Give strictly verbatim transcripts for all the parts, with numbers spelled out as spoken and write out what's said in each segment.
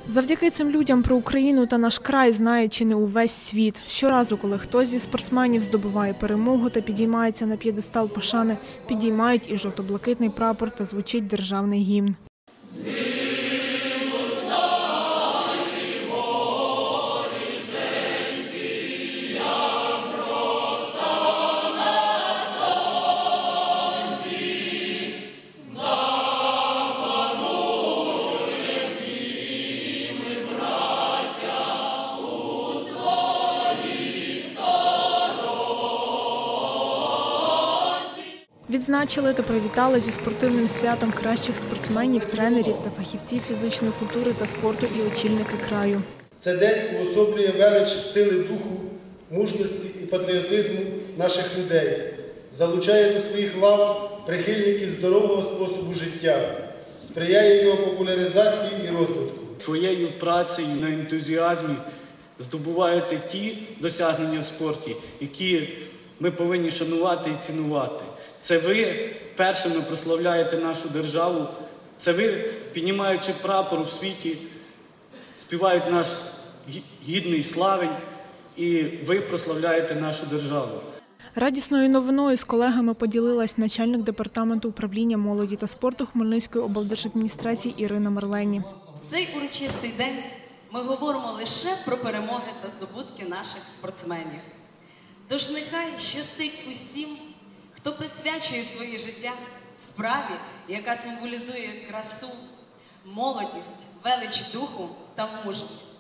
Завдяки цим людям про Україну та наш край знає чи не увесь світ. Щоразу, коли хтось зі спортсменів здобуває перемогу та підіймається на п'єдестал пошани, підіймають і жовто-блакитний прапор та звучить державний гімн. Відзначили та привітали зі спортивним святом кращих спортсменів, тренерів та фахівців фізичної культури та спорту і очільники краю. Це день уособлює велич сили духу, мужності і патріотизму наших людей, залучає до своїх лав прихильників здорового способу життя, сприяє його популяризації і розвитку. Своєю працею на ентузіазмі здобуваєте ті досягнення в спорті, які ми повинні шанувати і цінувати. Це ви першими прославляєте нашу державу, це ви, піднімаючи прапор у світі, співають наш гідний славень, і ви прославляєте нашу державу. Радісною новиною з колегами поділилась начальник департаменту управління молоді та спорту Хмельницької облдержадміністрації Ірина Марлені. В цей урочистий день ми говоримо лише про перемоги та здобутки наших спортсменів. Тож нехай щастить усім, хто присвячує своє життя справі, яка символізує красу, молодість, велич духу та мужність.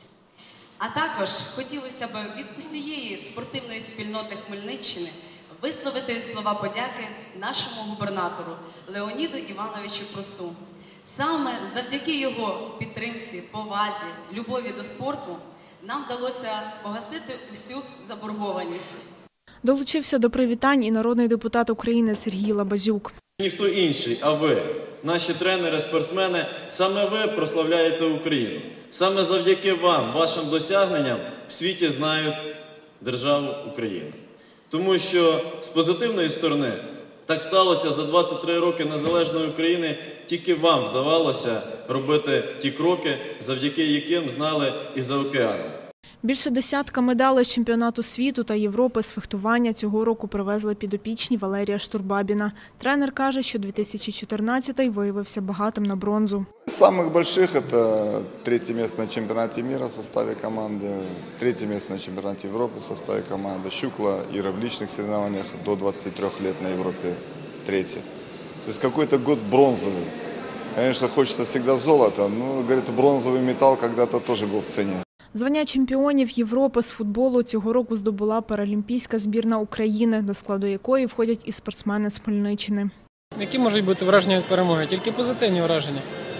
А також хотілося б від усієї спортивної спільноти Хмельниччини висловити слова подяки нашому губернатору Леоніду Івановичу Прусу. Саме завдяки його підтримці, повазі, любові до спорту нам вдалося погасити усю заборгованість. Долучився до привітань і народний депутат України Сергій Лабазюк. Ніхто інший, а ви, наші тренери, спортсмени, саме ви прославляєте Україну. Саме завдяки вам, вашим досягненням в світі знають державу Україну. Тому що з позитивної сторони так сталося за двадцять три роки незалежної України, тільки вам вдавалося робити ті кроки, завдяки яким знали і за океаном. Більше десятка медалей з чемпіонату світу та Європи з фехтування цього року привезли підопічні Валерія Штурбабіна. Тренер каже, що дві тисячі чотирнадцятий виявився багатим на бронзу. З самих великих – це третє місце на чемпіонаті світу в составі команди, третє місце на чемпіонаті Європи в составі команди, Щукла, Іра в личних соревнованиях до двадцати трьох років на Європі третє. Тобто якийсь год бронзовий. Звісно, хочеться завжди золота, але, говорить, бронзовий метал коли-то теж був в ціні. Звання чемпіонів Європи з футболу цього року здобула паралімпійська збірна України, до складу якої входять і спортсмени з Хмельниччини. Які можуть бути враження від перемоги? Тільки позитивні враження.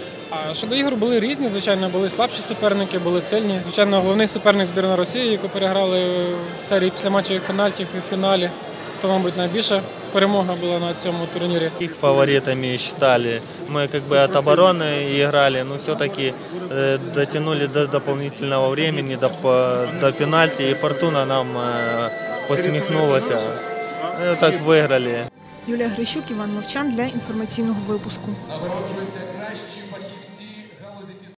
А щодо ігор були різні, звичайно, були слабші суперники, були сильні. Звичайно, головний суперник збірної Росії, яку переграли в серії післяматчевих пенальтів і в фіналі. То, мабуть, найбільша перемога була на цьому турнірі. Их фаворитами считали. Мы как бы от обороны играли, но все-таки э, дотянули до дополнительного времени, до, до пенальти, и Фортуна нам э, посміхнулася. Э, так виграли. Юлія Грищук, Іван Мовчан для інформаційного випуску.